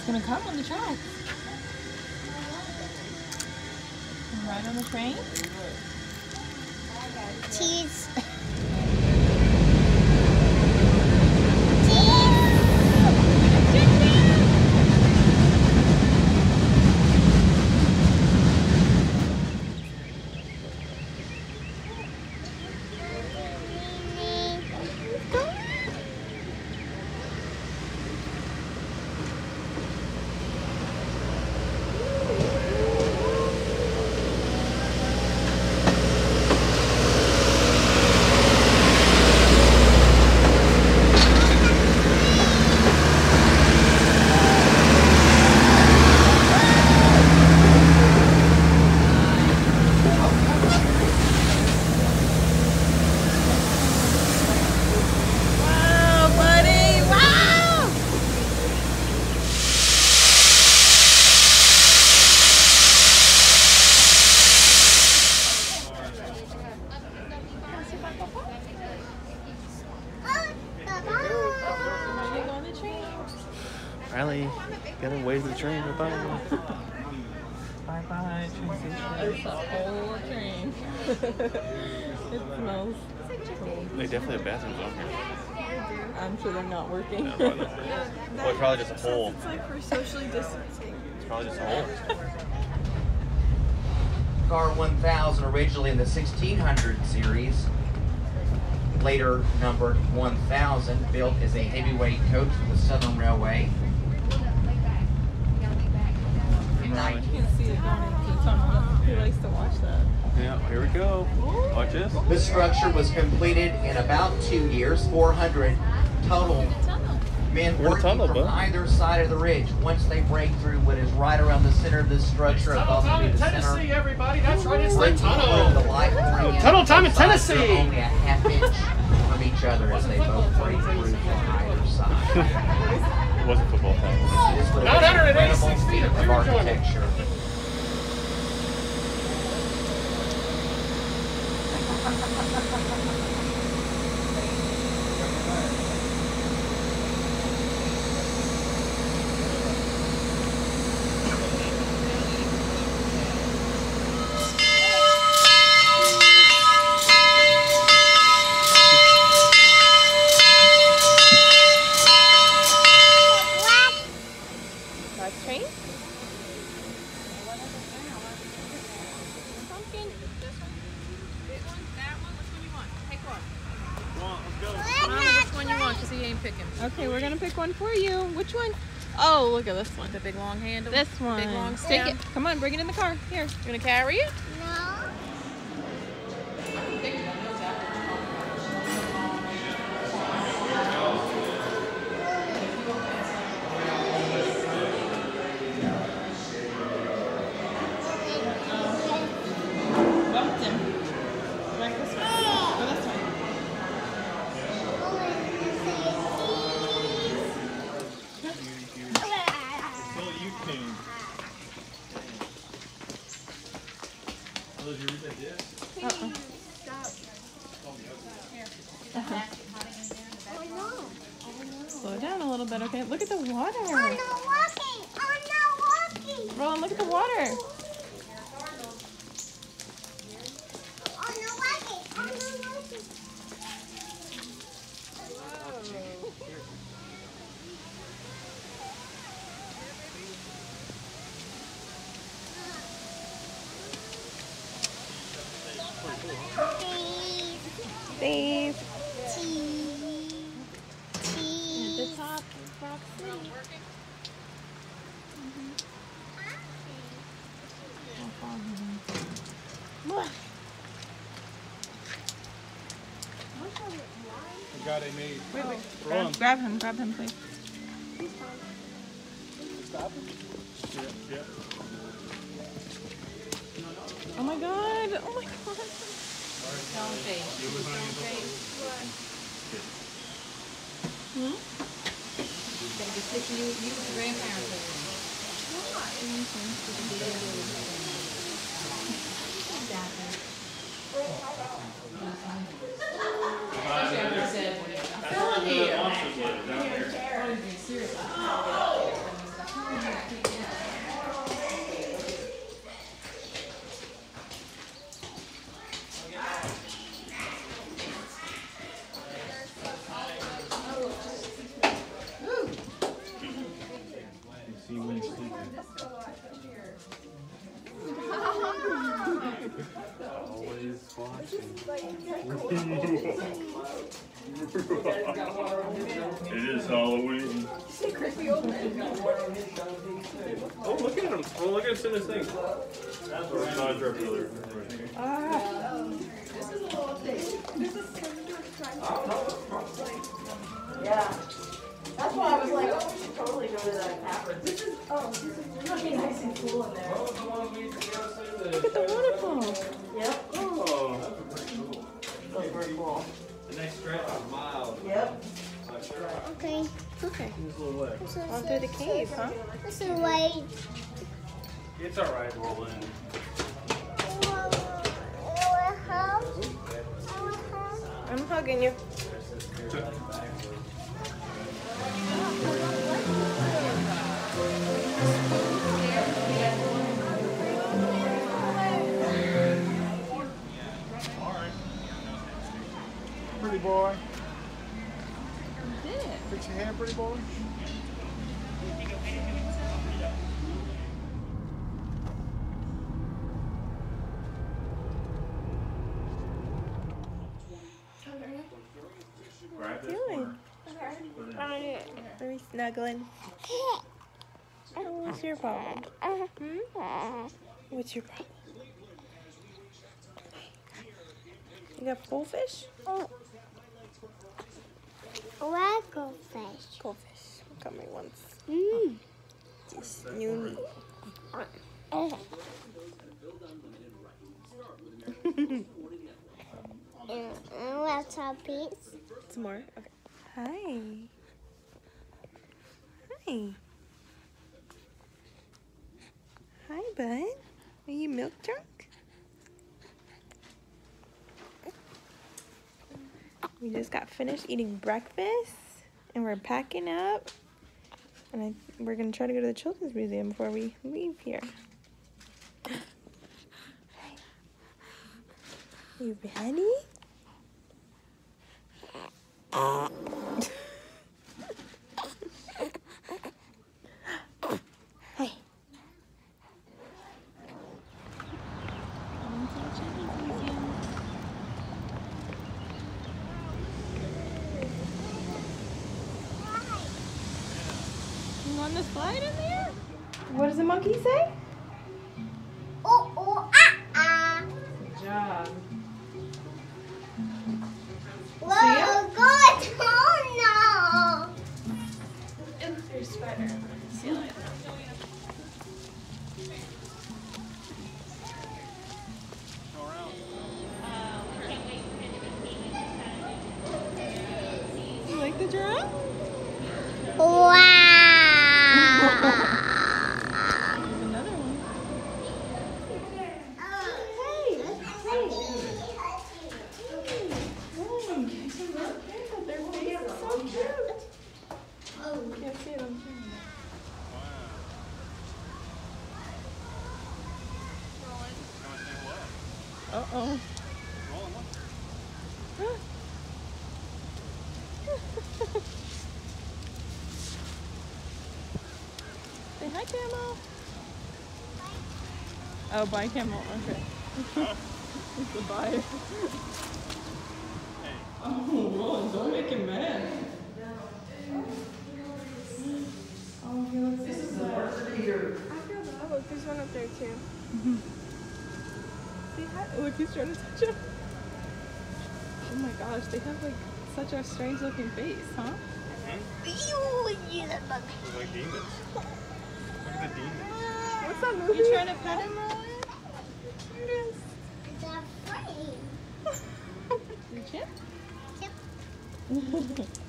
It's gonna come on the track. Ride on the train. Cheese. Riley, get away to the train. Bye-bye. Bye-bye, train station. It's a whole train. It smells cold. They definitely have bathrooms on here. I'm sure they're not working. No, probably not. Well, it's probably just a hole. It's like for socially distancing. It's probably just a hole. Car 1000, originally in the 1600 series, later numbered 1000, built as a heavyweight coach for the Southern Railway. In I can see it going into the tunnel. Who likes to watch that? Yeah, here we go. Watch this. This structure was completed in about 2 years. 400 total men We're in a working tunnel, from bud. either side of the ridge. Once they break through what is right around the center of this structure, above the Tennessee, center, everybody. That's right. It's the breaking through the tunnel. light and bring in Tunnel time in both sides. They're Tennessee. only a half inch from each other as they both break through from either side. It wasn't football time. This was an 986 incredible feet feat of of pure enjoyment. architecture. Last train? Which one you want? Because he ain't picking. Okay, we're gonna pick one for you. Which one? Oh, look at this one. The big long handle. This one. Big long Take stem. it. Come on, bring it in the car. Here. You gonna carry it? No. Bumped him. Back this way. Go this way. Slow down a little bit, okay? Look at the water. I'm not walking. I'm not walking. Roland, look at the water. I'm not walking. I'm not walking. Steve. Cheese. At Cheese. the top. Box The guy they made. Wait. Grab him, please. Yeah. Oh my god. Oh my god. Stone face. Stone face. Hmm? Gotta be sick. You with the grandparents. It is Halloween. Oh, look at him. Oh, look at him in this thing. That's what I Yeah. That's why I was like, oh, we should totally go to that conference. This is really nice and cool in there. Look at the waterfall. Yep. Oh. Those were cool. The next stretch is mild. Yep. Okay. Okay. It's a little wet. On through the cave, huh? This is white. It's alright, roll in. I'm hugging you. Pretty boy. Fix your hand, pretty boy. Grab this Doing? one. Are we snuggling? What's your problem? What's your problem? You got goldfish? Goldfish. Goldfish. Got me once. Just new. What's our piece? Some more? Okay. Hi. Hi. Hi, bud. Are you milk drunk? We just got finished eating breakfast and we're packing up. And we're going to try to go to the Children's Museum before we leave here. You ready? Hey. You want the slide in there? What does the monkey say? Oh, oh, ah, ah. Good job. Whoa, good. Oh, no. There's a spider. You like the giraffe? Wow. There's another one. Their face is so cute. Can't see it on camera. Uh-oh. Say hi, Camel. Oh, bye, Camel. Okay. It's a bye. Oh, whoa, don't make him mad. Oh, he looks so sad. I feel bad. Look, there's one up there, too. Say hi. Look, he's trying to touch him. Oh my gosh, they have like such a strange looking face, huh? You They're like demons. Look at the demons. What's that movie? You trying to pet him, Rowan? Yes. Is that funny? You chip? Chip.